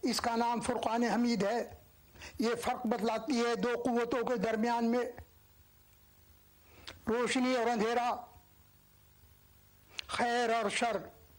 اس کا نام فرقان حمید ہے۔ یہ فرق بتلاتی ہے دو قوتوں کے درمیان میں، روشنی اور اندھیرا، خیر اور شر،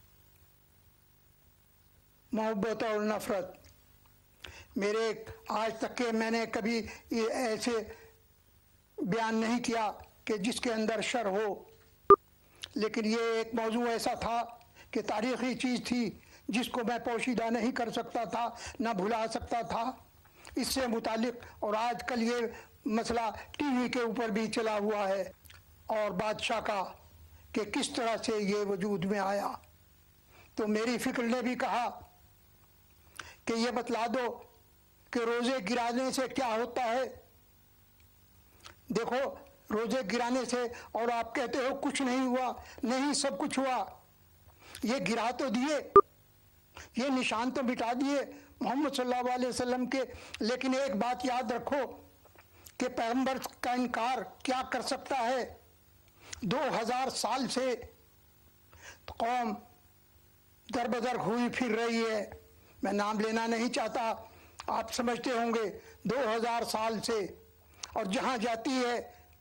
محبت اور نفرت۔ میرے آج تک کے میں نے کبھی ایسے بیان نہیں کیا کہ جس کے اندر شر ہو، لیکن یہ ایک موضوع ایسا تھا کہ تاریخی چیز تھی جس کو میں پوشیدہ نہیں کر سکتا تھا، نہ بھلا سکتا تھا۔ اس سے متعلق اور آج کل یہ مسئلہ ٹی وی کے اوپر بھی چلا ہوا ہے، اور بادشاہ کا کہ کس طرح سے یہ وجود میں آیا۔ تو میری فکر نے بھی کہا کہ یہ بتلا دو کہ روزے گرانے سے کیا ہوتا ہے۔ دیکھو، روزے گرانے سے اور آپ کہتے ہو کچھ نہیں ہوا، نہیں سب کچھ ہوا۔ یہ گرا تو دیے، یہ نشان تو مٹا دیے محمد صلی اللہ علیہ وسلم کے، لیکن ایک بات یاد رکھو کہ پیغمبر کا انکار کیا کر سکتا ہے؟ 2000 سال سے قوم در بدر ہوئی پھر رہی ہے، میں نام لینا نہیں چاہتا، آپ سمجھتے ہوں گے، 2000 سال سے، اور جہاں جاتی ہے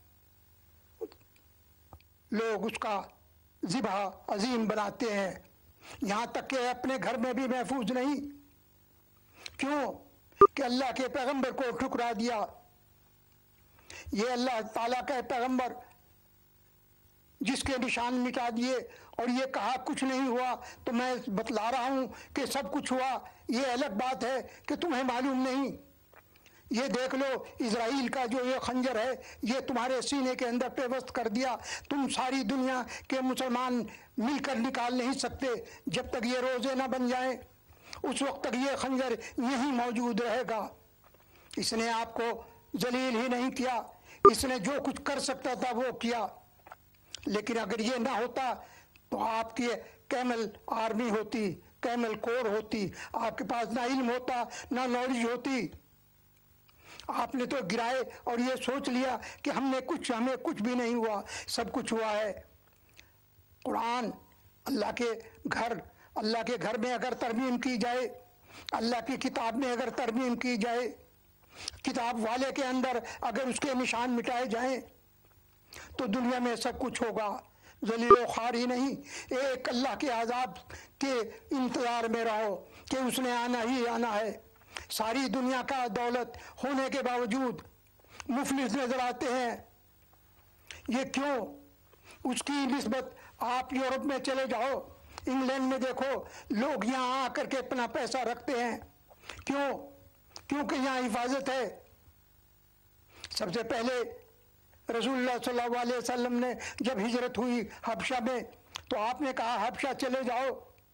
لوگ اس کا ذبح عظیم بناتے ہیں، یہاں تک کہ اپنے گھر میں بھی محفوظ نہیں۔ کیوں؟ کہ اللہ کے پیغمبر کو ٹھکرا دیا۔ یہ اللہ تعالیٰ کا پیغمبر جس کے نشان مٹا دیے اور یہ کہا کچھ نہیں ہوا، تو میں بتلا رہا ہوں کہ سب کچھ ہوا۔ یہ الگ بات ہے کہ تمہیں معلوم نہیں۔ یہ دیکھ لو، اسرائیل کا جو یہ خنجر ہے یہ تمہارے سینے کے اندر پیوست کر دیا، تم ساری دنیا کے مسلمان مل کر نکال نہیں سکتے جب تک یہ روزے نہ بن جائیں، اس وقت تک یہ خنجر یہیں موجود رہے گا۔ اس نے آپ کو ذلیل ہی نہیں کیا، اس نے جو کچھ کر سکتا تھا وہ کیا، لیکن اگر یہ نہ ہوتا تو آپ کی کیمل آرمی ہوتی، کیمل کور ہوتی، آپ کے پاس نہ علم ہوتا نہ نالج ہوتی۔ آپ نے تو گرائے اور یہ سوچ لیا کہ ہمیں کچھ بھی نہیں ہوا، سب کچھ ہوا ہے۔ قرآن اللہ کے گھر میں اگر ترمیم کی جائے، اللہ کی کتاب میں اگر ترمیم کی جائے، کتاب والے کے اندر اگر اس کے نشان مٹائے جائیں تو دنیا میں سب کچھ ہوگا، ذلیل و خوار ہی نہیں۔ ایک اللہ کے عذاب کے انتظار میں رہو کہ اس نے آنا ہی آنا ہے۔ ساری دنیا کا دولت ہونے کے باوجود مفلس نظر آتے ہیں۔ یہ کیوں؟ اس کی نسبت آپ یورپ میں چلے جاؤ، انگلینڈ میں دیکھو، لوگ یہاں آ کر کے اپنا پیسہ رکھتے ہیں۔ کیوں؟ کیونکہ یہاں حفاظت ہے۔ سب سے پہلے رسول اللہ صلی اللہ علیہ وسلم نے جب ہجرت ہوئی حبشہ میں تو آپ نے کہا حبشہ چلے جاؤ،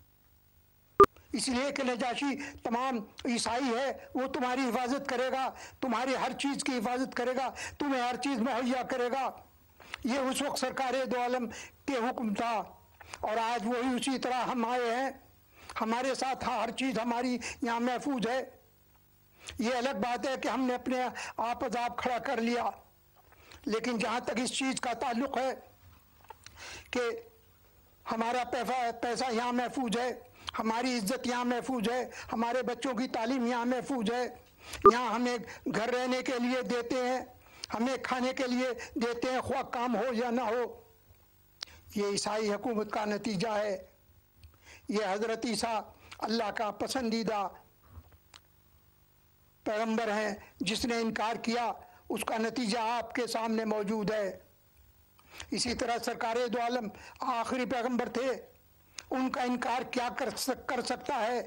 اس لیے کہ نجاشی تمام عیسائی ہے، وہ تمہاری حفاظت کرے گا، تمہاری ہر چیز کی حفاظت کرے گا، تمہیں ہر چیز مہیا کرے گا۔ یہ اس وقت سرکار دو عالم کے حکم تھا، اور آج وہی اسی طرح ہم آئے ہیں، ہمارے ساتھ ہر چیز ہماری یہاں محفوظ ہے۔ یہ الگ بات ہے کہ ہم نے اپنے آپ عذاب کھڑا کر لیا، لیکن جہاں تک اس چیز کا تعلق ہے کہ ہمارا پیسہ یہاں محفوظ ہے، ہماری عزت یہاں محفوظ ہے، ہمارے بچوں کی تعلیم یہاں محفوظ ہے، یہاں ہمیں گھر رہنے کے لیے دیتے ہیں، ہمیں کھانے کے لیے دیتے ہیں، خواہ کام ہو یا نہ ہو۔ یہ عیسائی حکومت کا نتیجہ ہے۔ یہ حضرت عیسیٰ اللہ کا پسندیدہ پیغمبر ہیں، جس نے انکار کیا اس کا نتیجہ آپ کے سامنے موجود ہے۔ اسی طرح سرکار دو عالم آخری پیغمبر تھے، ان کا انکار کیا کر سکتا ہے؟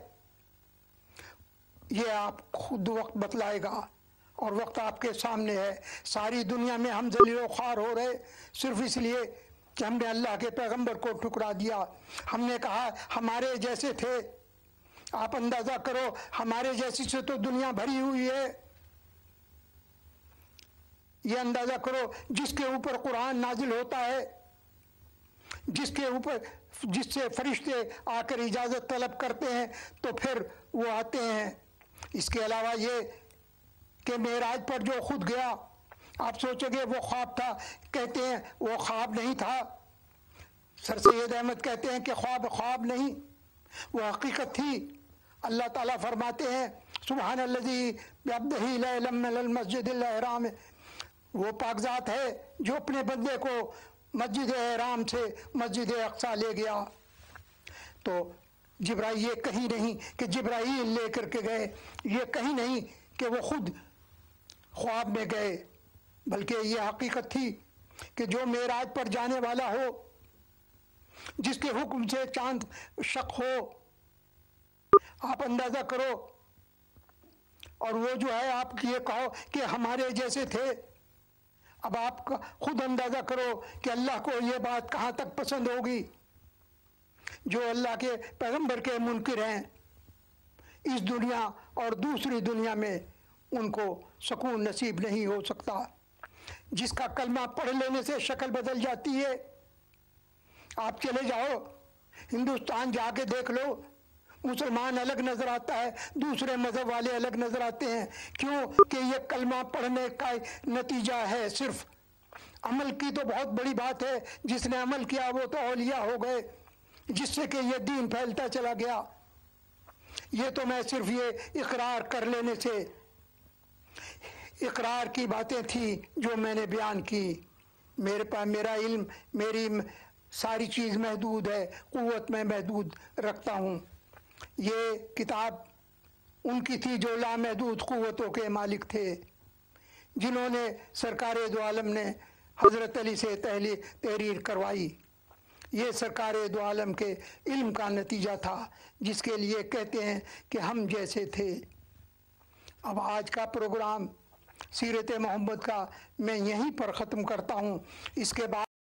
یہ آپ خود وقت بتلائے گا، اور وقت آپ کے سامنے ہے۔ ساری دنیا میں ہم ذلیل و خوار ہو رہے صرف اس لیے کہ ہم نے اللہ کے پیغمبر کو ٹھکرا دیا۔ ہم نے کہا ہمارے جیسے تھے، آپ اندازہ کرو ہمارے جیسی سے تو دنیا بھری ہوئی ہے۔ یہ اندازہ کرو جس کے اوپر قرآن نازل ہوتا ہے، جس سے فرشتے آ کر اجازت طلب کرتے ہیں تو پھر وہ آتے ہیں۔ اس کے علاوہ یہ کہ معراج پر جو خود گیا، آپ سوچیں گے وہ خواب تھا، کہتے ہیں وہ خواب نہیں تھا۔ سر سید احمد کہتے ہیں کہ خواب نہیں، وہ حقیقت تھی۔ اللہ تعالیٰ فرماتے ہیں سبحان الذی بعبدہ لیلا من المسجد الحرام، وہ پاک ذات ہے جو اپنے بندے کو مسجد احرام سے مسجد اقصی لے گیا۔ تو جبرائیل یہ کہیں نہیں کہ جبرائیل لے کر کے گئے، یہ کہیں نہیں کہ وہ خود خواب میں گئے، بلکہ یہ حقیقت تھی کہ جو معراج پر جانے والا ہو، جس کے حکم سے چاند شق ہو، آپ اندازہ کرو، اور وہ جو ہے آپ یہ کہو کہ ہمارے جیسے تھے۔ اب آپ خود اندازہ کرو کہ اللہ کو یہ بات کہاں تک پسند ہوگی۔ جو اللہ کے پیغمبر کے منکر ہیں، اس دنیا اور دوسری دنیا میں ان کو سکون نصیب نہیں ہو سکتا۔ جس کا کلمہ پڑھ لینے سے شکل بدل جاتی ہے، آپ چلے جاؤ ہندوستان جا کے دیکھ لو، مسلمان الگ نظر آتا ہے، دوسرے مذہب والے الگ نظر آتے ہیں۔ کیوں کہ یہ کلمہ پڑھنے کا نتیجہ ہے صرف۔ عمل کی تو بہت بڑی بات ہے، جس نے عمل کیا وہ تو اولیاء ہو گئے، جس سے کہ یہ دین پھیلتا چلا گیا۔ یہ تو میں صرف یہ اقرار کر لینے سے، اقرار کی باتیں تھیں جو میں نے بیان کی۔ میرے پاس میرا علم، میری ساری چیز محدود ہے، قوت میں محدود رکھتا ہوں۔ یہ کتاب ان کی تھی جو لامحدود قوتوں کے مالک تھے، جنہوں نے سرکار دو عالم نے حضرت علی سے تحریر کروائی۔ یہ سرکار دو عالم کے علم کا نتیجہ تھا، جس کے لیے کہتے ہیں کہ ہم جیسے تھے۔ اب آج کا پروگرام سیرت محمد کا میں یہیں پر ختم کرتا ہوں۔ اس کے بعد